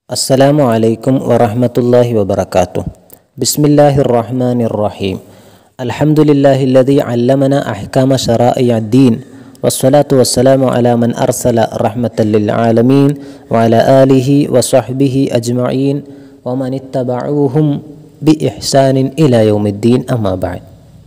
السلام عليكم ورحمة الله وبركاته. بسم الله الرحمن الرحيم. الحمد لله الذي علمنا أحكام شرائع الدين والصلاة والسلام على من أرسل رحمة للعالمين وعلى آله وصحبه أجمعين ومن اتبعوهم بإحسان إلى يوم الدين أما بعد.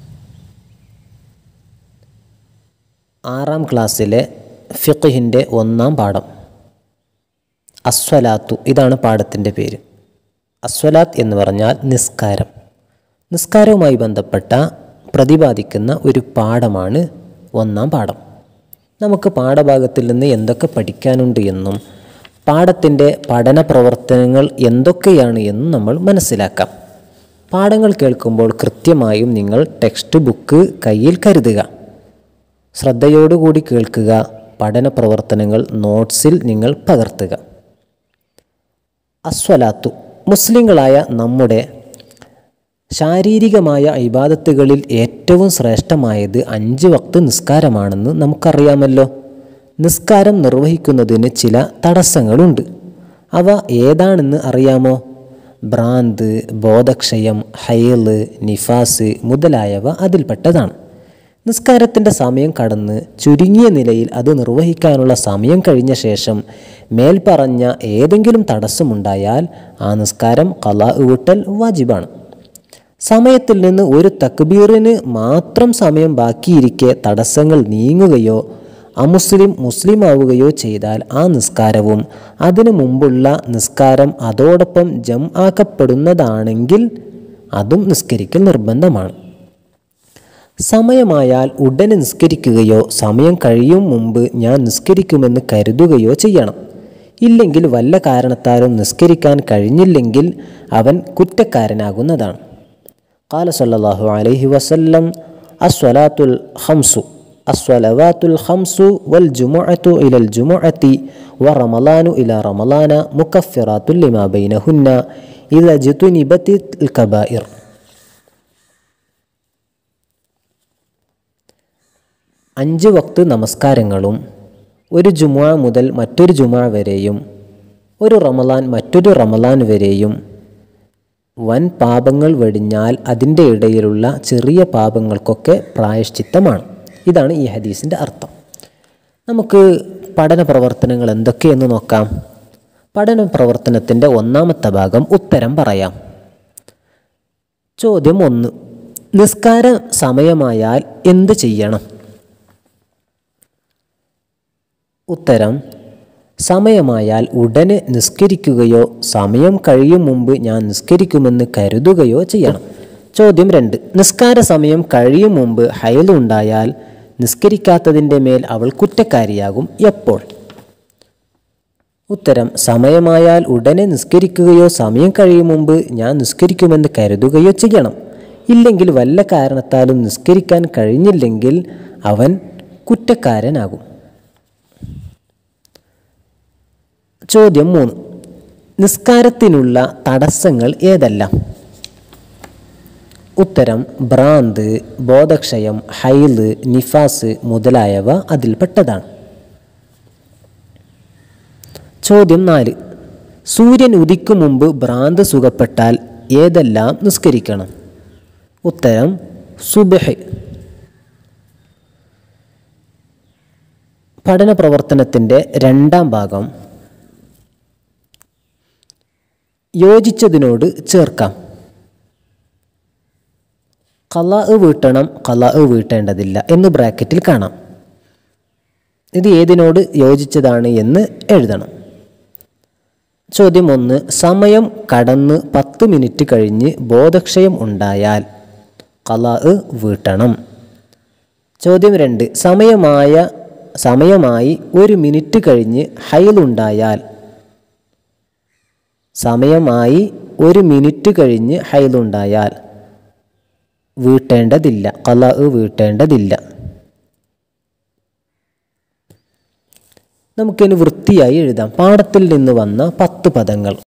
ആറാം ക്ലാസ്സിലെ ഫിഖ്ഹിൻ്റെ ഒന്നാം പാഠം അസ്വലാത്തു, ഇതാണ് പാഠത്തിൻ്റെ പേര്. അസ്വലാത്ത് എന്ന് പറഞ്ഞാൽ നിസ്കാരം. നിസ്കാരവുമായി ബന്ധപ്പെട്ട പ്രതിപാദിക്കുന്ന ഒരു പാഠമാണ് ഒന്നാം പാഠം. നമുക്ക് പാഠഭാഗത്തിൽ നിന്ന് എന്തൊക്കെ പഠിക്കാനുണ്ട് എന്നും പാഠത്തിൻ്റെ പഠന പ്രവർത്തനങ്ങൾ എന്തൊക്കെയാണ് എന്നും നമ്മൾ മനസ്സിലാക്കാം. പാഠങ്ങൾ കേൾക്കുമ്പോൾ കൃത്യമായും നിങ്ങൾ ടെക്സ്റ്റ് ബുക്ക് കയ്യിൽ കരുതുക. ശ്രദ്ധയോടുകൂടി കേൾക്കുക. പഠന പ്രവർത്തനങ്ങൾ നോട്ട്സിൽ നിങ്ങൾ പകർത്തുക. അസ്വലാത്തു, മുസ്ലിങ്ങളായ നമ്മുടെ ശാരീരികമായ ഇബാദത്തുകളിൽ ഏറ്റവും ശ്രേഷ്ഠമായത് 5 വക്ത് നിസ്കാരമാണെന്ന് നമുക്കറിയാമല്ലോ. നിസ്കാരം നിർവഹിക്കുന്നതിന് ചില തടസ്സങ്ങളുണ്ട്. അവ ഏതാണെന്ന് അറിയാമോ? ഭ്രാന്ത്, ബോധക്ഷയം, ഹൈള്, നിഫാസ് മുതലായവ അതിൽപ്പെട്ടതാണ്. നിസ്കാരത്തിൻ്റെ സമയം കടന്ന് ചുരുങ്ങിയ നിലയിൽ അത് നിർവഹിക്കാനുള്ള സമയം കഴിഞ്ഞ ശേഷം മേൽപ്പറഞ്ഞ ഏതെങ്കിലും തടസ്സമുണ്ടായാൽ ആ നിസ്കാരം ഖളാ വീട്ടൽ വാജിബാണ്. സമയത്തിൽ നിന്ന് ഒരു തക്ബീറിന് മാത്രം സമയം ബാക്കിയിരിക്കെ തടസ്സങ്ങൾ നീങ്ങുകയോ മുസ്ലിം ആവുകയോ ചെയ്താൽ ആ നിസ്കാരവും അതിനു മുമ്പുള്ള നിസ്കാരം അതോടൊപ്പം ആക്കപ്പെടുന്നതാണെങ്കിൽ അതും നിസ്കരിക്കൽ നിർബന്ധമാണ്. സമയമായാൽ ഉടനെ നിസ്കരിക്കുകയോ സമയം കഴിയും മുമ്പ് ഞാൻ നിസ്കരിക്കുമെന്ന് കരുതുകയോ ചെയ്യണം. ഇല്ലെങ്കിൽ വല്ല കാരണത്താലും നിസ്കരിക്കാൻ കഴിഞ്ഞില്ലെങ്കിൽ അവൻ കുറ്റക്കാരനാകുന്നതാണ്. ഖാല സല്ലല്ലാഹു അലൈഹി വസല്ലം അസ്വലവാത്തുൽ ഖംസു വൽ ജുമുഅതു ഇലൽ ജുമുഅതി വറമളാനു ഇലാ റമളാന മുകഫിറാത്തുൽ ലിമാ ബൈനഹുന്ന ഇദാ ജതുനിബത്തിൽ കബായിർ. 5 വക്ത് നമസ്കാരങ്ങളും ഒരു ജുമുഅ മുതൽ മറ്റൊരു ജുമുഅ വരെയും ഒരു റമളാൻ മറ്റൊരു റമളാൻ വരെയും വൻ പാപങ്ങൾ വെടിഞ്ഞാൽ അതിൻ്റെ ഇടയിലുള്ള ചെറിയ പാപങ്ങൾക്കൊക്കെ പ്രായശ്ചിത്തമാണ്. ഇതാണ് ഈ ഹദീസിൻ്റെ അർത്ഥം. നമുക്ക് പഠന പ്രവർത്തനങ്ങൾ എന്തൊക്കെയെന്ന് നോക്കാം. പഠന പ്രവർത്തനത്തിൻ്റെ ഒന്നാമത്തെ ഭാഗം ഉത്തരം പറയാം. ചോദ്യം 1. നിസ്കാര സമയമായാൽ എന്ത് ചെയ്യണം? ഉത്തരം: സമയമായാൽ ഉടനെ നിസ്കരിക്കുകയോ സമയം കഴിയും മുമ്പ് ഞാൻ നിസ്കരിക്കുമെന്ന് കരുതുകയോ ചെയ്യണം. ചോദ്യം 2. നിസ്കാര സമയം കഴിയും മുമ്പ് ഹൈള് ഉണ്ടായാൽ നിസ്കരിക്കാത്തതിൻ്റെ മേൽ അവൾ കുറ്റക്കാരിയാകും. എപ്പോൾ? ഉത്തരം: സമയമായാൽ ഉടനെ നിസ്കരിക്കുകയോ സമയം കഴിയും മുമ്പ് ഞാൻ നിസ്കരിക്കുമെന്ന് കരുതുകയോ ചെയ്യണം. ഇല്ലെങ്കിൽ വല്ല കാരണത്താലും നിസ്കരിക്കാൻ കഴിഞ്ഞില്ലെങ്കിൽ അവൻ കുറ്റക്കാരനാകും. ചോദ്യം 3. നിസ്കാരത്തിനുള്ള തടസ്സങ്ങൾ ഏതെല്ലാം? ഉത്തരം: ഭ്രാന്ത്, ബോധക്ഷയം, ഹൈള്, നിഫാസ് മുതലായവ അതിൽപ്പെട്ടതാണ്. ചോദ്യം 4. സൂര്യൻ ഉദിക്കും മുമ്പ് ഭ്രാന്ത് സുഖപ്പെട്ടാൽ ഏതെല്ലാം നിസ്കരിക്കണം? ഉത്തരം: സുബ്ഹ്. പഠന പ്രവർത്തനത്തിൻ്റെ രണ്ടാം ഭാഗം യോജിച്ചതിനോട് ചേർക്കാം. ഖളാ വീട്ടണം, ഖളാ വീട്ടേണ്ടതില്ല എന്ന് ബ്രാക്കറ്റിൽ കാണാം. ഇത് ഏതിനോട് യോജിച്ചതാണ് എന്ന് എഴുതണം. ചോദ്യം 1. സമയം കടന്ന് 10 മിനിറ്റ് കഴിഞ്ഞ് ബോധക്ഷയം ഉണ്ടായാൽ ഖളാ വീട്ടണം. ചോദ്യം 2. സമയമായി 1 മിനിറ്റ് കഴിഞ്ഞ് ഹൈളുണ്ടായാൽ വീട്ടേണ്ടതില്ല, ഖളാ വീട്ടേണ്ടതില്ല. നമുക്കിനി വൃത്തിയായി എഴുതാം. പാഠത്തിൽ നിന്ന് വന്ന 10 പദങ്ങൾ.